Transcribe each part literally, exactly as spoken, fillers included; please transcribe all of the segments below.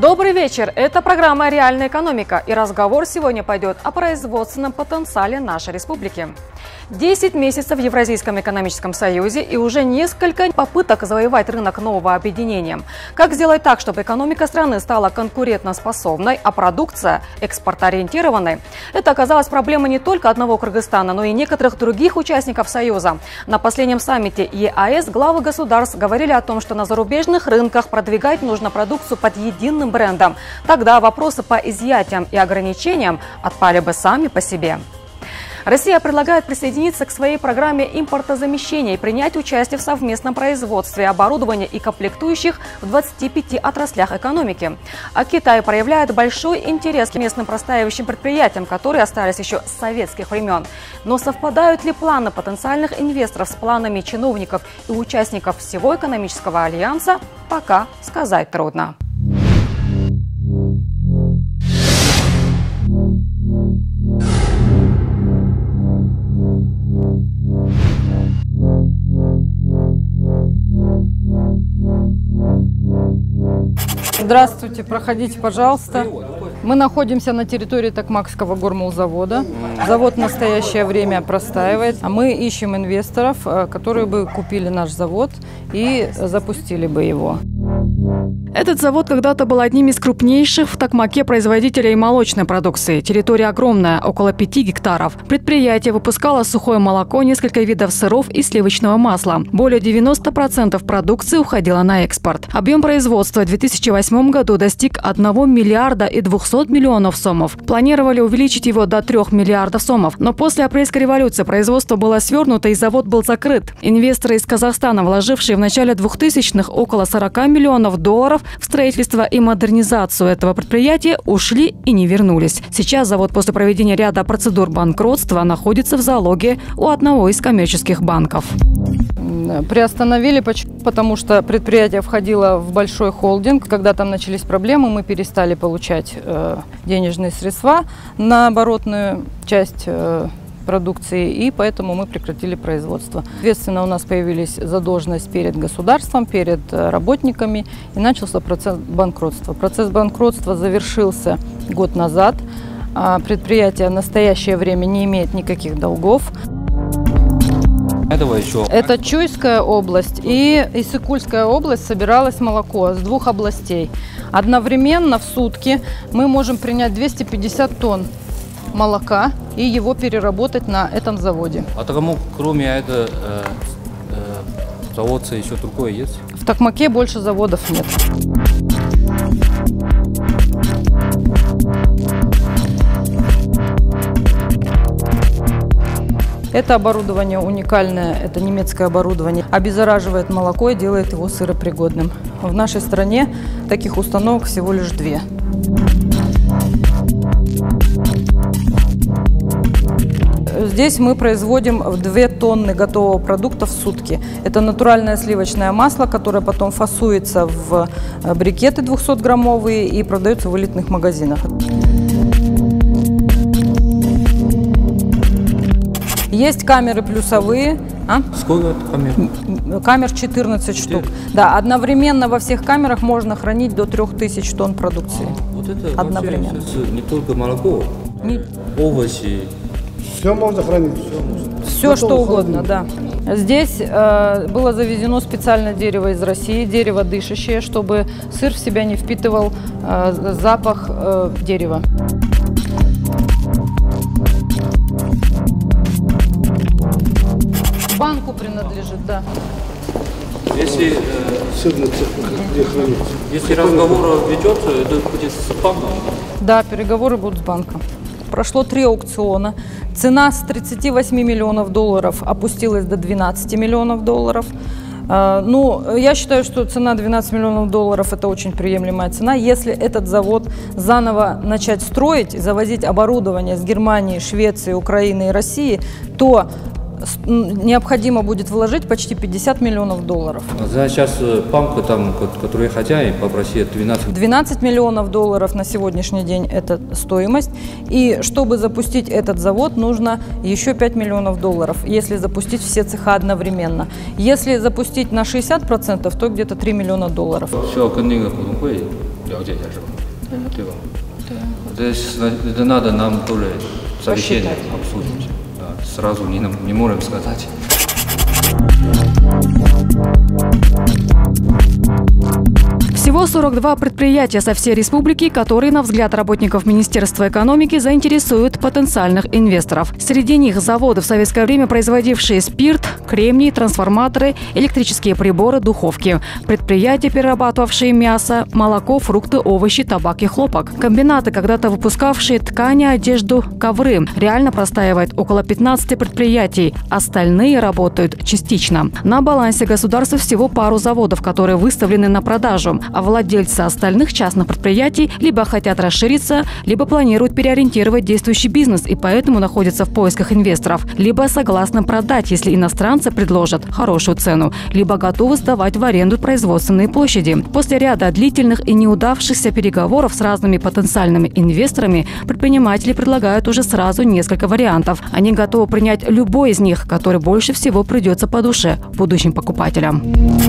Добрый вечер! Это программа «Реальная экономика», и разговор сегодня пойдет о производственном потенциале нашей республики. Десять месяцев в Евразийском экономическом союзе и уже несколько попыток завоевать рынок нового объединения. Как сделать так, чтобы экономика страны стала конкурентоспособной, а продукция экспортоориентированной? Это оказалось проблемой не только одного Кыргызстана, но и некоторых других участников Союза. На последнем саммите ЕАЭС главы государств говорили о том, что на зарубежных рынках продвигать нужно продукцию под единым брендом. Тогда вопросы по изъятиям и ограничениям отпали бы сами по себе. Россия предлагает присоединиться к своей программе импортозамещения и принять участие в совместном производстве оборудования и комплектующих в двадцати пяти отраслях экономики. А Китай проявляет большой интерес к местным простаивающим предприятиям, которые остались еще с советских времен. Но совпадают ли планы потенциальных инвесторов с планами чиновников и участников всего экономического альянса, пока сказать трудно. Здравствуйте, проходите, пожалуйста. Мы находимся на территории Токмакского гормолзавода. Завод в настоящее время простаивает, а мы ищем инвесторов, которые бы купили наш завод и запустили бы его. Этот завод когда-то был одним из крупнейших в Токмаке производителей молочной продукции. Территория огромная, около пяти гектаров. Предприятие выпускало сухое молоко, несколько видов сыров и сливочного масла. Более девяноста процентов продукции уходило на экспорт. Объем производства в две тысячи восьмом году достиг одного миллиарда и двухсот миллионов сомов. Планировали увеличить его до трёх миллиардов сомов. Но после апрельской революции производство было свернуто и завод был закрыт. Инвесторы из Казахстана, вложившие в начале двухтысячных около сорока миллионов долларов в строительство и модернизацию этого предприятия, ушли и не вернулись. Сейчас завод после проведения ряда процедур банкротства находится в залоге у одного из коммерческих банков. Приостановили, потому что предприятие входило в большой холдинг. Когда там начались проблемы, мы перестали получать э, денежные средства на оборотную часть э, продукции, и поэтому мы прекратили производство. Соответственно, у нас появились задолженность перед государством, перед работниками, и начался процесс банкротства. Процесс банкротства завершился год назад. Предприятие в настоящее время не имеет никаких долгов. Этого еще. Это Чуйская область и Иссык-Кульская область собиралось молоко с двух областей. Одновременно в сутки мы можем принять двести пятьдесят тонн молока и его переработать на этом заводе. А тому, кроме этого э, э, завода, еще другое есть? В Токмаке больше заводов нет. Это оборудование уникальное, это немецкое оборудование, обеззараживает молоко и делает его сыропригодным. В нашей стране таких установок всего лишь две. Здесь мы производим две тонны готового продукта в сутки. Это натуральное сливочное масло, которое потом фасуется в брикеты двухсотграммовые и продается в элитных магазинах. Есть камеры плюсовые. А? Сколько камер? Камер четырнадцать штук. Да, одновременно во всех камерах можно хранить до трёх тысяч тонн продукции. А, вот это одновременно. Не только молоко, не... овощи. Все можно хранить, все можно. Все, готово, что угодно, да. Здесь э, было завезено специальное дерево из России, дерево дышащее, чтобы сыр в себя не впитывал э, запах э, дерева. Банку принадлежит, да. Если, э, если разговор ведется, это будет с банком? Да, переговоры будут с банком. Прошло три аукциона. Цена с тридцати восьми миллионов долларов опустилась до двенадцати миллионов долларов. Ну, я считаю, что цена двенадцать миллионов долларов – это очень приемлемая цена. Если этот завод заново начать строить, завозить оборудование с Германии, Швеции, Украины и России, то необходимо будет вложить почти пятьдесят миллионов долларов. За сейчас банк, там, который хотят, попросит двенадцать. двенадцать миллионов долларов на сегодняшний день – это стоимость. И чтобы запустить этот завод, нужно еще пять миллионов долларов, если запустить все цеха одновременно. Если запустить на шестьдесят процентов, то где-то три миллиона долларов. Все, 了解一下是吧？对吧？对。这это надо нам тоже совещание обсудить. Сразу не не можем сказать. Всего сорок два предприятия со всей республики, которые, на взгляд работников Министерства экономики, заинтересуют потенциальных инвесторов. Среди них заводы, в советское время производившие спирт, кремний, трансформаторы, электрические приборы, духовки. Предприятия, перерабатывавшие мясо, молоко, фрукты, овощи, табак и хлопок. Комбинаты, когда-то выпускавшие ткани, одежду, ковры. Реально простаивает около пятнадцати предприятий. Остальные работают частично. На балансе государства всего пару заводов, которые выставлены на продажу. А владельцы остальных частных предприятий либо хотят расшириться, либо планируют переориентировать действующий бизнес и поэтому находятся в поисках инвесторов, либо согласны продать, если иностранцы предложат хорошую цену, либо готовы сдавать в аренду производственные площади. После ряда длительных и неудавшихся переговоров с разными потенциальными инвесторами предприниматели предлагают уже сразу несколько вариантов. Они готовы принять любой из них, который больше всего придется по душе будущим покупателям.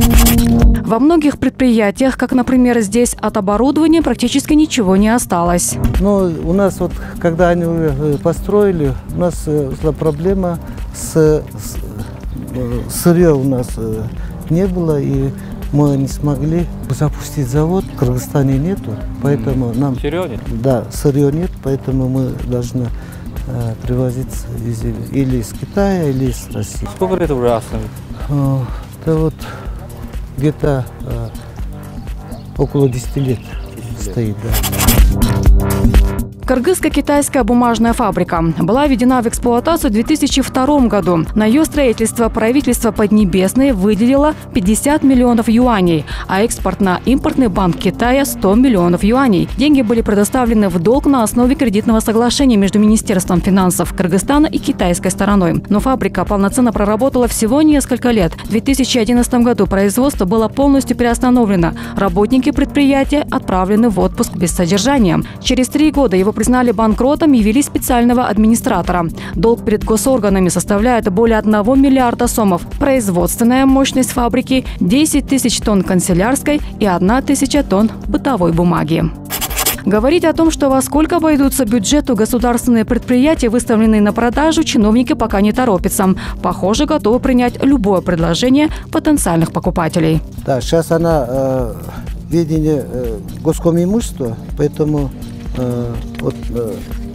Во многих предприятиях, как, например, здесь, от оборудования практически ничего не осталось. Ну, у нас вот, когда они построили, у нас была проблема с, с сырье у нас не было, и мы не смогли запустить завод. В Кыргызстане нету, поэтому нам... Сырье нет? Да, сырье нет, поэтому мы должны э, привозить из, или из Китая, или из России. Сколько лет уже остановить? Э, это вот где-то э, около десяти лет стоит, да. Кыргызско-китайская бумажная фабрика была введена в эксплуатацию в две тысячи втором году. На ее строительство правительство Поднебесной выделило пятьдесят миллионов юаней, а экспортно-импортный банк Китая – сто миллионов юаней. Деньги были предоставлены в долг на основе кредитного соглашения между Министерством финансов Кыргызстана и китайской стороной. Но фабрика полноценно проработала всего несколько лет. В две тысячи одиннадцатом году производство было полностью переостановлено. Работники предприятия отправлены в отпуск без содержания. Через три года его признали банкротом и ввели специального администратора. Долг перед госорганами составляет более одного миллиарда сомов. Производственная мощность фабрики – десять тысяч тонн канцелярской и одна тысяча тонн бытовой бумаги. Говорить о том, что во сколько обойдутся бюджету государственные предприятия, выставленные на продажу, чиновники пока не торопятся. Похоже, готовы принять любое предложение потенциальных покупателей. Да, сейчас она э, ведение э, госкомимущества, поэтому э, вот, э,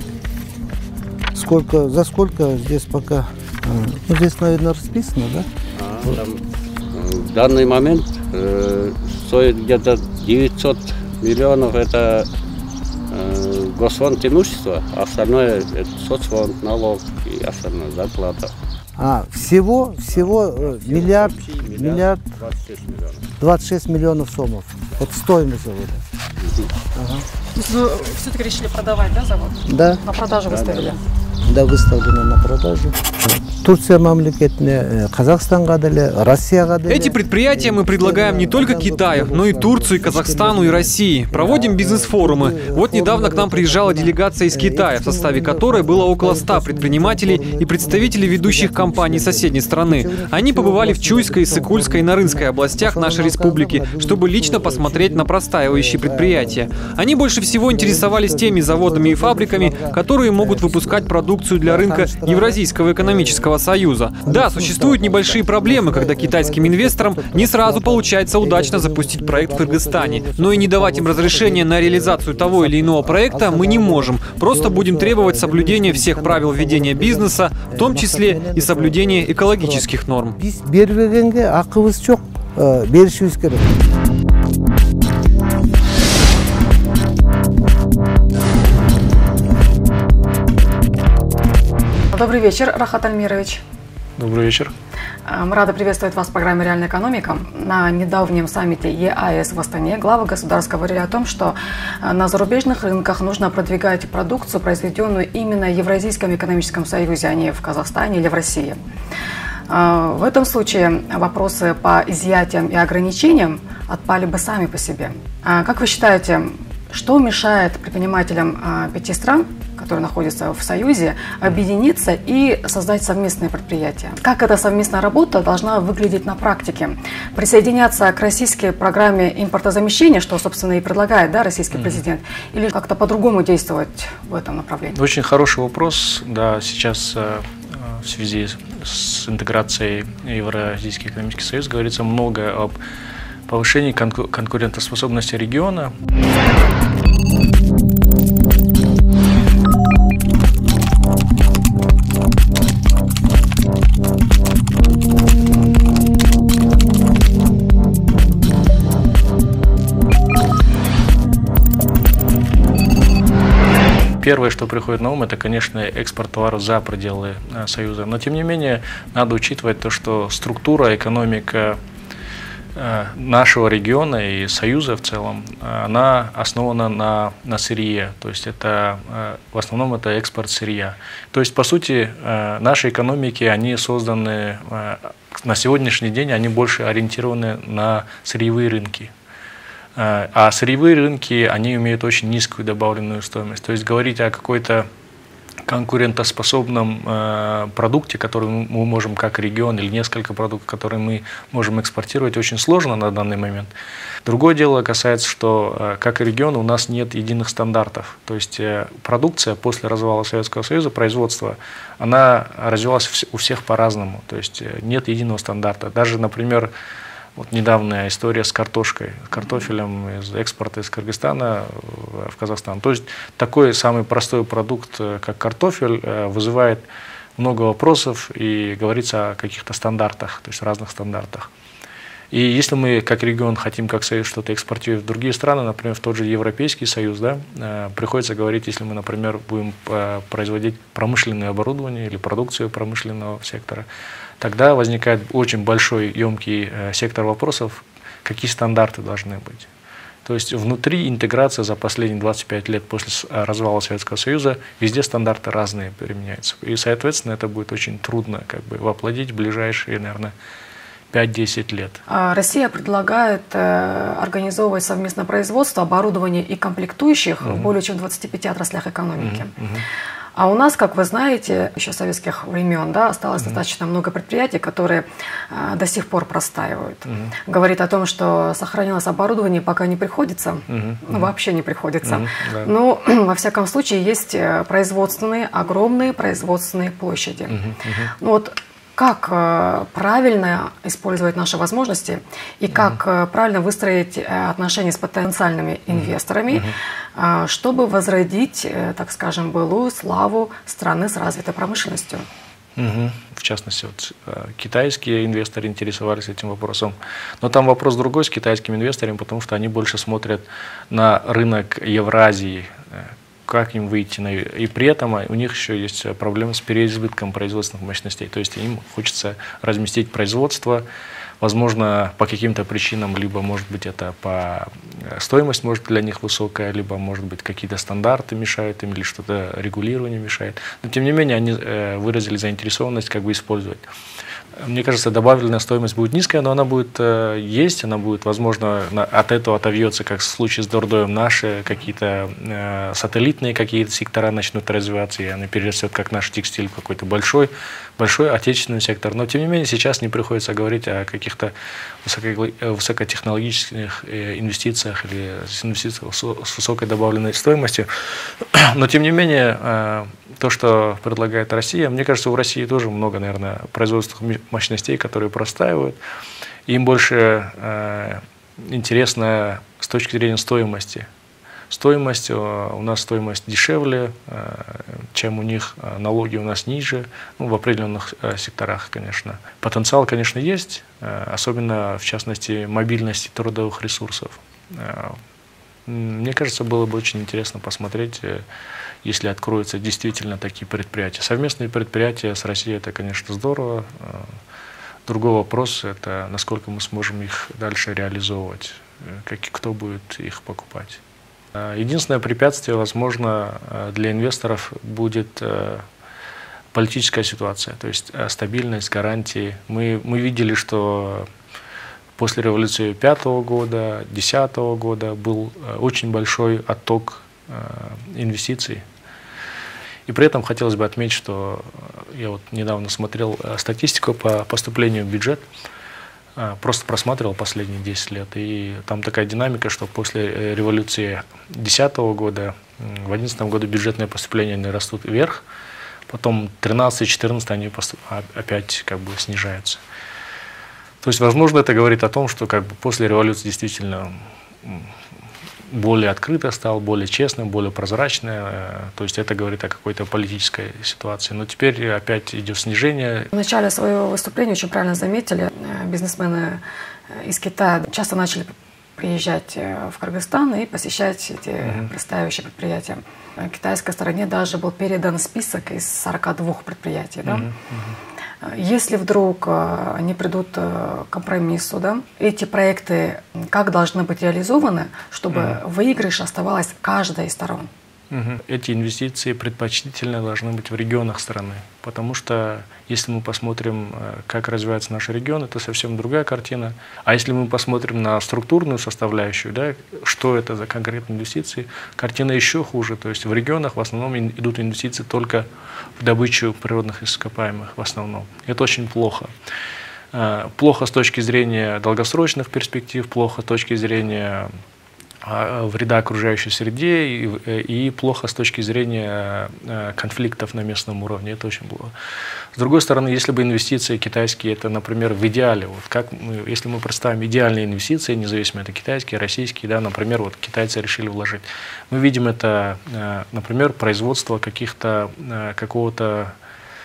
сколько, за сколько здесь пока, э, ну, здесь, наверное, расписано, да? А, вот. Там, в данный момент э, стоит где-то девятьсот миллионов, это э, госфонд имущества, а остальное это соцфонд, налог и остальное зарплата. А, всего, всего э, миллиард, миллиард, двадцать шесть миллионов сомов. Вот стоимость завода. Ага. То есть вы все-таки решили продавать, да, завод? Да. На продажу выставили? Да, выставлено на продажу. Турция мамлекетіне, Казахстанға деле, Россияға деле. Эти предприятия мы предлагаем не только Китаю, но и Турции, Казахстану и России. Проводим бизнес-форумы. Вот недавно к нам приезжала делегация из Китая, в составе которой было около ста предпринимателей и представителей ведущих компаний соседней страны. Они побывали в Чуйской, Сыкульской и Нарынской областях нашей республики, чтобы лично посмотреть на простаивающие предприятия. Они больше всего интересовались теми заводами и фабриками, которые могут выпускать продукцию для рынка Евразийского экономического Союза. Да, существуют небольшие проблемы, когда китайским инвесторам не сразу получается удачно запустить проект в Кыргызстане. Но и не давать им разрешения на реализацию того или иного проекта мы не можем. Просто будем требовать соблюдения всех правил ведения бизнеса, в том числе и соблюдения экологических норм. Добрый вечер, Рахат Альмирович. Добрый вечер. Мы рады приветствовать вас в программе «Реальная экономика». На недавнем саммите ЕАЭС в Астане главы государств говорили о том, что на зарубежных рынках нужно продвигать продукцию, произведенную именно в Евразийском экономическом союзе, а не в Казахстане или в России. В этом случае вопросы по изъятиям и ограничениям отпали бы сами по себе. Как вы считаете, Что мешает предпринимателям а, пяти стран, которые находятся в Союзе, объединиться и создать совместные предприятия? Как эта совместная работа должна выглядеть на практике? Присоединяться к российской программе импортозамещения, что, собственно, и предлагает, да, российский mm-hmm. президент, или как-то по-другому действовать в этом направлении? Очень хороший вопрос. Да, сейчас в связи с интеграцией в Евразийский экономический союз говорится много об повышении конку- конкурентоспособности региона. Первое, что приходит на ум, это, конечно, экспорт товаров за пределы э, Союза. Но, тем не менее, надо учитывать то, что структура, экономика э, нашего региона и Союза в целом, э, она основана на, на сырье. То есть, это, э, в основном это экспорт сырья. То есть, по сути, э, наши экономики, они созданы, э, на сегодняшний день, они больше ориентированы на сырьевые рынки. А сырьевые рынки, они имеют очень низкую добавленную стоимость. То есть говорить о какой-то конкурентоспособном э, продукте, который мы можем как регион, или несколько продуктов, которые мы можем экспортировать, очень сложно на данный момент. Другое дело касается, что э, как регион у нас нет единых стандартов. То есть э, продукция после развала Советского Союза, производство, она развивалась у всех по-разному. То есть э, нет единого стандарта. Даже, например, вот недавняя история с картошкой, картофелем из экспорта из Кыргызстана в Казахстан. То есть такой самый простой продукт, как картофель, вызывает много вопросов и говорится о каких-то стандартах, то есть разных стандартах. И если мы как регион хотим, как Союз, что-то экспортировать в другие страны, например, в тот же Европейский Союз, да, приходится говорить, если мы, например, будем производить промышленное оборудование или продукцию промышленного сектора, тогда возникает очень большой, емкий сектор вопросов, какие стандарты должны быть. То есть внутри интеграции за последние двадцать пять лет после развала Советского Союза везде стандарты разные применяются. И, соответственно, это будет очень трудно как бы воплотить в ближайшие, наверное, пять-десять лет. Россия предлагает э, организовывать совместное производство оборудования и комплектующих угу. в более чем двадцати пяти отраслях экономики. Угу. Угу. А у нас, как вы знаете, еще с советских времен, да, осталось mm-hmm. достаточно много предприятий, которые э, до сих пор простаивают. Mm-hmm. Говорит о том, что сохранилось оборудование, пока не приходится, mm-hmm. ну, вообще не приходится. Mm-hmm. Yeah. Но, во всяком случае, есть производственные, огромные производственные площади. Mm-hmm. Mm-hmm. Ну, вот как э, правильно использовать наши возможности и как э, правильно выстроить э, отношения с потенциальными инвесторами, э, чтобы возродить, э, так скажем, былую славу страны с развитой промышленностью. Угу. В частности, вот, китайские инвесторы интересовались этим вопросом. Но там вопрос другой с китайскими инвесторами, потому что они больше смотрят на рынок Евразии, как им выйти на... И при этом у них еще есть проблемы с переизбытком производственных мощностей. То есть им хочется разместить производство, возможно, по каким-то причинам, либо, может быть, это по стоимость может для них высокая, либо, может быть, какие-то стандарты мешают им, или что-то регулирование мешает. Но, тем не менее, они выразили заинтересованность как бы использовать. Мне кажется, добавленная стоимость будет низкая, но она будет э, есть, она будет, возможно, на, от этого отобьется, как в случае с Дордоем, наши какие-то э, сателлитные какие-то сектора начнут развиваться, и она перерастет, как наш текстиль, какой-то большой, большой отечественный сектор. Но, тем не менее, сейчас не приходится говорить о каких-то высокотехнологических инвестициях или инвестициях с высокой добавленной стоимостью. Но, тем не менее, э, то, что предлагает Россия, мне кажется, у России тоже много, наверное, производственных мощностей, которые простаивают. Им больше э, интересно с точки зрения стоимости. Стоимость, э, у нас стоимость дешевле, э, чем у них, налоги у нас ниже, ну, в определенных э, секторах, конечно. Потенциал, конечно, есть, э, особенно, в частности, мобильности трудовых ресурсов. Э, мне кажется, было бы очень интересно посмотреть, э, если откроются действительно такие предприятия. Совместные предприятия с Россией, это, конечно, здорово. Другой вопрос, это насколько мы сможем их дальше реализовывать, как, кто будет их покупать. Единственное препятствие, возможно, для инвесторов будет политическая ситуация, то есть стабильность, гарантии. Мы, мы видели, что После революции пятого года, десятого года был очень большой отток инвестиций. И при этом хотелось бы отметить, что я вот недавно смотрел статистику по поступлению в бюджет, просто просматривал последние десять лет, и там такая динамика, что после революции две тысячи десятого года, в две тысячи одиннадцатом году бюджетные поступления они растут вверх, потом тринадцатый-четырнадцатый они опять как бы снижаются. То есть, возможно, это говорит о том, что как бы после революции действительно более открыто стал, более честным, более прозрачным. То есть это говорит о какой-то политической ситуации. Но теперь опять идет снижение. В начале своего выступления очень правильно заметили, бизнесмены из Китая часто начали приезжать в Кыргызстан и посещать эти mm-hmm. предстоящие предприятия. Китайской стороне даже был передан список из сорока двух предприятий. Да? Mm-hmm. Если вдруг они придут к компромиссу, да, эти проекты как должны быть реализованы, чтобы mm-hmm. выигрыш оставалась каждой из сторон? Mm-hmm. Эти инвестиции предпочтительно должны быть в регионах страны, потому что если мы посмотрим, как развивается наш регион, это совсем другая картина. А если мы посмотрим на структурную составляющую, да, что это за конкретные инвестиции, картина еще хуже. То есть в регионах в основном идут инвестиции только в добычу природных ископаемых в основном. Это очень плохо. Плохо с точки зрения долгосрочных перспектив, плохо с точки зрения вреда окружающей среде и, и плохо с точки зрения конфликтов на местном уровне. Это очень плохо. С другой стороны, если бы инвестиции китайские, это, например, в идеале, вот как мы, если мы представим идеальные инвестиции, независимо это китайские, российские, да, например, вот китайцы решили вложить, мы видим это, например, производство каких-то, какого-то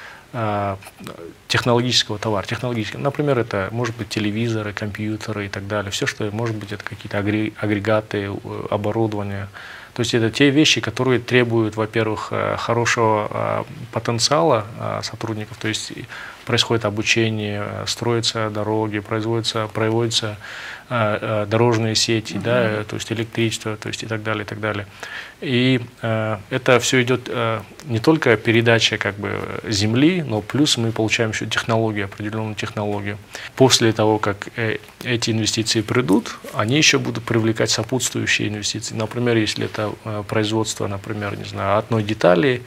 технологического товара. Технологического. Например, это может быть телевизоры, компьютеры и так далее. Все, что может быть, это какие-то агрегаты, оборудование. То есть это те вещи, которые требуют, во-первых, хорошего потенциала сотрудников. То есть происходит обучение, строятся дороги, производятся, проводятся дорожные сети, mm-hmm. да, то есть электричество, то есть и так далее, и так далее. И э, это все идет э, не только передача как бы земли, но плюс мы получаем еще технологию, определенную технологию. После того, как э, эти инвестиции придут, они еще будут привлекать сопутствующие инвестиции. Например, если это э, производство, например, не знаю, одной детали,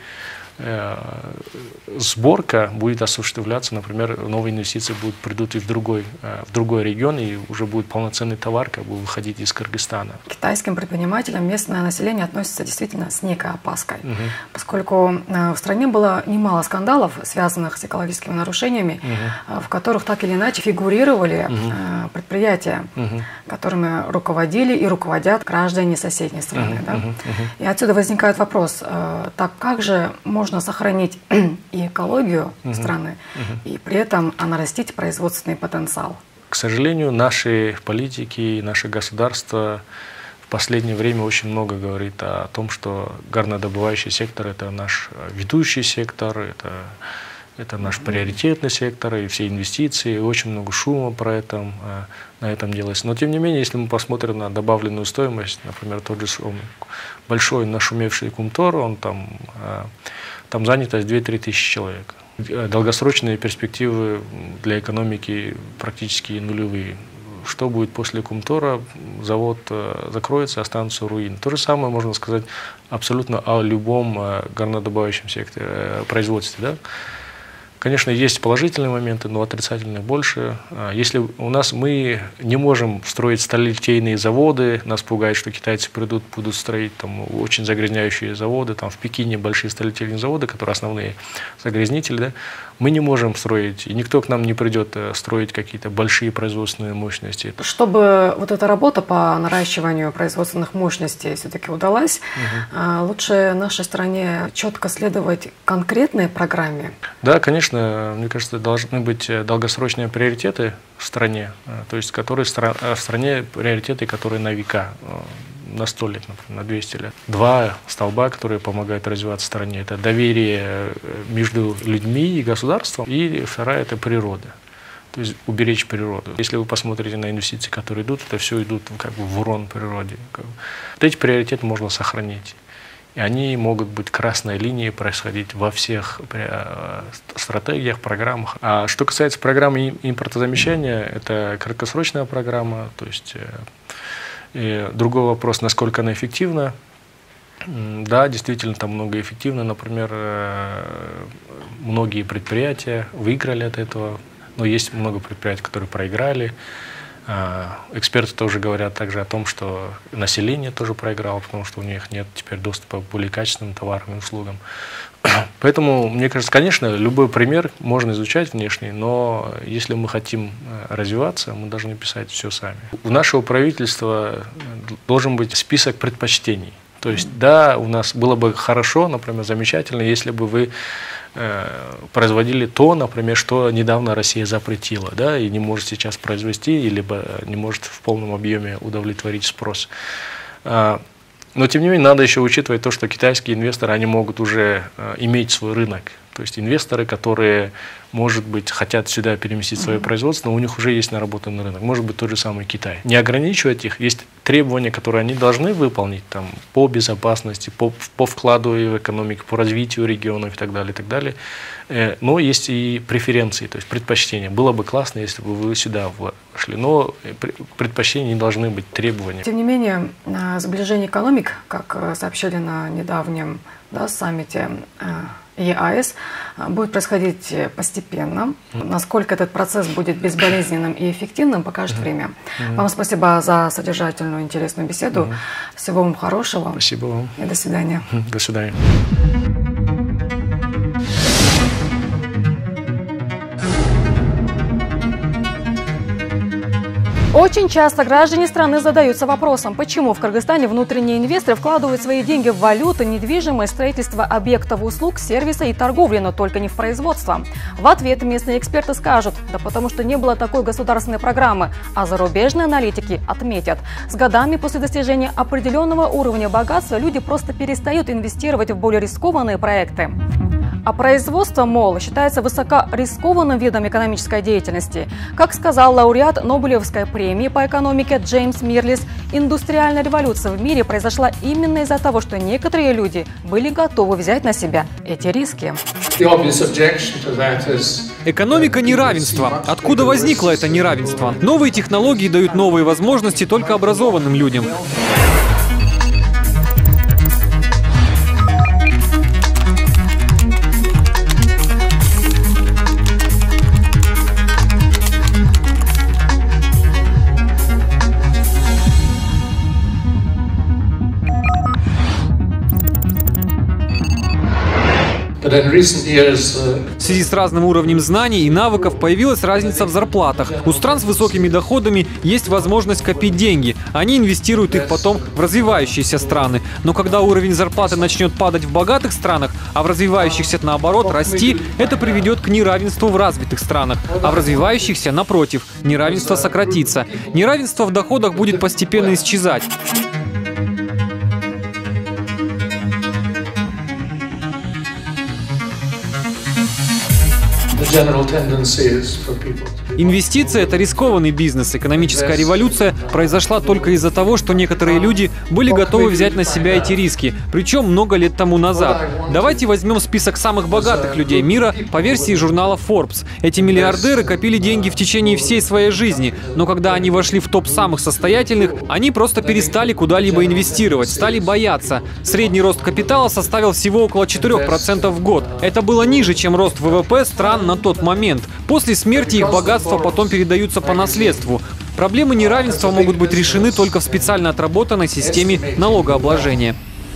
сборка будет осуществляться, например, новые инвестиции будут придут и в другой, в другой регион, и уже будет полноценный товар как бы выходить из Кыргызстана. К китайским предпринимателям местное население относится действительно с некой опаской, угу. поскольку в стране было немало скандалов, связанных с экологическими нарушениями, угу. в которых так или иначе фигурировали угу. предприятия, угу. которыми руководили и руководят граждане соседней страны. Угу. Да? Угу. И отсюда возникает вопрос, так как же можно Можно сохранить и экологию uh-huh. страны, uh-huh. и при этом нарастить производственный потенциал? К сожалению, наши политики и наше государство в последнее время очень много говорит о том, что горнодобывающий сектор – это наш ведущий сектор, это, это наш приоритетный сектор, и все инвестиции, и очень много шума про это, на этом делается. Но тем не менее, если мы посмотрим на добавленную стоимость, например, тот же большой нашумевший Кумтор, он там… Там занятость две-три тысячи человек. Долгосрочные перспективы для экономики практически нулевые. Что будет после Кумтора? Завод закроется, останутся руины. То же самое можно сказать абсолютно о любом горнодобывающем секторе, производстве. Да? Конечно, есть положительные моменты, но отрицательных больше. Если у нас мы не можем строить сталелитейные заводы, нас пугает, что китайцы придут, будут строить там очень загрязняющие заводы, там в Пекине большие сталелитейные заводы, которые основные загрязнители, да, мы не можем строить, и никто к нам не придет строить какие-то большие производственные мощности. Чтобы вот эта работа по наращиванию производственных мощностей все-таки удалась, угу. лучше нашей стране четко следовать конкретной программе? Да, конечно. Мне кажется, должны быть долгосрочные приоритеты в стране, то есть которые в стране приоритеты, которые на века, на сто лет, например, на двести лет. Два столба, которые помогают развиваться стране, это доверие между людьми и государством, и вторая – это природа. То есть уберечь природу. Если вы посмотрите на инвестиции, которые идут, это все идут как бы в урон природе. Вот эти приоритеты можно сохранить. И они могут быть красной линией происходить во всех стратегиях, программах. А что касается программы импортозамещения, это краткосрочная программа. То есть и другой вопрос, насколько она эффективна. Да, действительно, там много эффективно. Например, многие предприятия выиграли от этого, но есть много предприятий, которые проиграли. Эксперты тоже говорят также о том, что население тоже проиграло, потому что у них нет теперь доступа к более качественным товарам и услугам. Поэтому, мне кажется, конечно, любой пример можно изучать внешний, но если мы хотим развиваться, мы должны писать все сами. У нашего правительства должен быть список предпочтений. То есть, да, у нас было бы хорошо, например, замечательно, если бы вы э, производили то, например, что недавно Россия запретила, да, и не может сейчас произвести, либо не может в полном объеме удовлетворить спрос. А, но, тем не менее, надо еще учитывать то, что китайские инвесторы, они могут уже э, иметь свой рынок. То есть инвесторы, которые, может быть, хотят сюда переместить свое производство, но у них уже есть наработанный рынок. Может быть, тот же самый Китай. Не ограничивать их. Есть требования, которые они должны выполнить там, по безопасности, по, по вкладу в экономику, по развитию регионов и так далее, и так далее. Но есть и преференции, то есть предпочтения. Было бы классно, если бы вы сюда вошли, но предпочтения не должны быть требованиями. Тем не менее, сближение экономик, как сообщили на недавнем да, саммите ЕАЭС, будет происходить постепенно. Насколько этот процесс будет безболезненным и эффективным, покажет uh-huh. время. Uh-huh. Вам спасибо за содержательную, интересную беседу. Uh-huh. Всего вам хорошего. Спасибо вам. И до свидания. До свидания. Очень часто граждане страны задаются вопросом, почему в Кыргызстане внутренние инвесторы вкладывают свои деньги в валюту, недвижимость, строительство объектов услуг, сервиса и торговли, но только не в производство. В ответ местные эксперты скажут, да потому что не было такой государственной программы, а зарубежные аналитики отметят. С годами после достижения определенного уровня богатства люди просто перестают инвестировать в более рискованные проекты. А производство, мол, считается высокорискованным видом экономической деятельности. Как сказал лауреат Нобелевской премии по экономике Джеймс Мирлис, индустриальная революция в мире произошла именно из-за того, что некоторые люди были готовы взять на себя эти риски. Экономика неравенства. Откуда возникло это неравенство? Новые технологии дают новые возможности только образованным людям. В связи с разным уровнем знаний и навыков появилась разница в зарплатах. У стран с высокими доходами есть возможность копить деньги. Они инвестируют их потом в развивающиеся страны. Но когда уровень зарплаты начнет падать в богатых странах, а в развивающихся, наоборот, расти, это приведет к неравенству в развитых странах. А в развивающихся, напротив, неравенство сократится. Неравенство в доходах будет постепенно исчезать. Инвестиции – это рискованный бизнес. Экономическая революция произошла только из-за того, что некоторые люди были готовы взять на себя эти риски, причем много лет тому назад. Давайте возьмем список самых богатых людей мира по версии журнала Forbes. Эти миллиардеры копили деньги в течение всей своей жизни, но когда они вошли в топ самых состоятельных, они просто перестали куда-либо инвестировать, стали бояться. Средний рост капитала составил всего около четырёх процентов в год. Это было ниже, чем рост ВВП стран на тот момент. После смерти их богатства потом передаются по наследству. Проблемы неравенства могут быть решены только в специально отработанной системе налогообложения.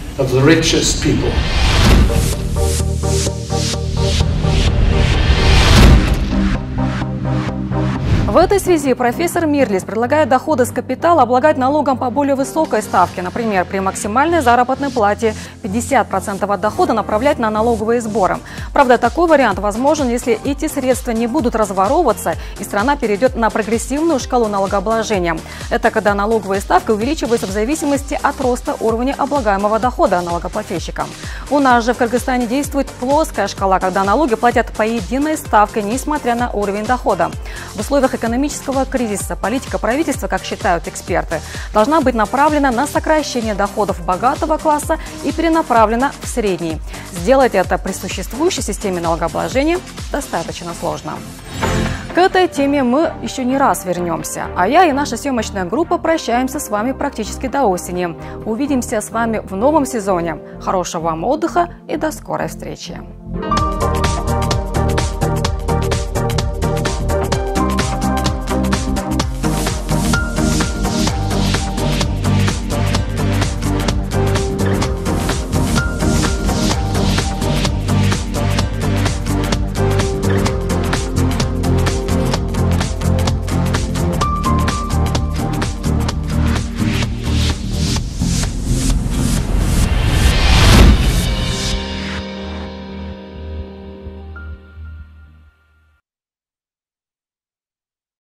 В этой связи профессор Мирлис предлагает доходы с капитала облагать налогом по более высокой ставке. Например, при максимальной заработной плате пятьдесят процентов от дохода направлять на налоговые сборы. Правда, такой вариант возможен, если эти средства не будут разворовываться и страна перейдет на прогрессивную шкалу налогообложения. Это когда налоговая ставка увеличивается в зависимости от роста уровня облагаемого дохода налогоплательщика. У нас же в Кыргызстане действует плоская шкала, когда налоги платят по единой ставке, несмотря на уровень дохода. В условиях экономического кризиса политика правительства, как считают эксперты, должна быть направлена на сокращение доходов богатого класса и перенаправлена в средний. Сделать это при существующей системе налогообложения достаточно сложно. К этой теме мы еще не раз вернемся. А я и наша съемочная группа прощаемся с вами практически до осени. Увидимся с вами в новом сезоне. Хорошего вам отдыха и до скорой встречи.